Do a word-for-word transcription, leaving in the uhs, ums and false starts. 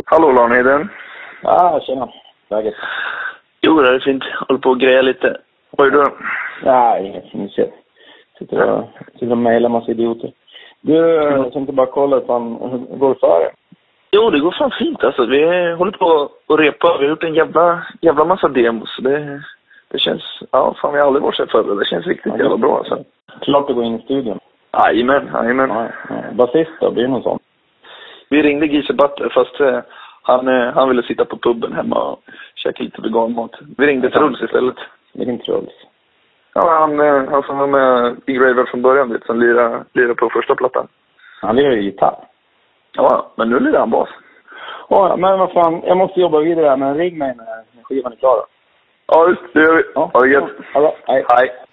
Hallå Larnheden. Ja, tjena. Läget? Jo, det är fint. Håller på att greja lite. Vad är du? Nej, inget inget. Sitter och, sitter och mejlar massa idioter. Du, jag tänkte bara kolla ifall, hur går det för er? Jo, det går fan fint alltså. Vi håller på att repa. Vi har gjort en jävla, jävla massa demos. Det, det känns, ja fan vi har aldrig varit så förr. Det känns riktigt Ja, jävla bra alltså. Klart att gå in i studion. Jajamän, jajamän. Ja, ja. Basist då, blir det någon sån? Vi ringde Gise Butter fast eh, han, eh, han ville sitta på puben hemma och käka lite veganmat. Vi ringde Truls istället. Vilken Truls? Ja, han, eh, han som var med i Graver från början, vet, som lirade, lirade på första plattan. Han lirar ju gitarr. Ja, men nu lirar han bas. Ja, men vad fan, jag måste jobba vidare här, men ring mig när skivan är klar då. Ja, just det gör vi. Ja, ha det gött. Ja, hej. Hej.